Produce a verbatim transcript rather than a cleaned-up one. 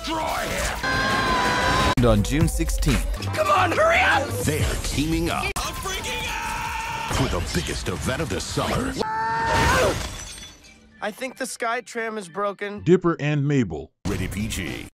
destroy him! And on June sixteenth. Come on, hurry up! They're teaming up I'm freaking out! for the biggest event of the summer. I think the Sky Tram is broken. Dipper and Mabel. Rated P G.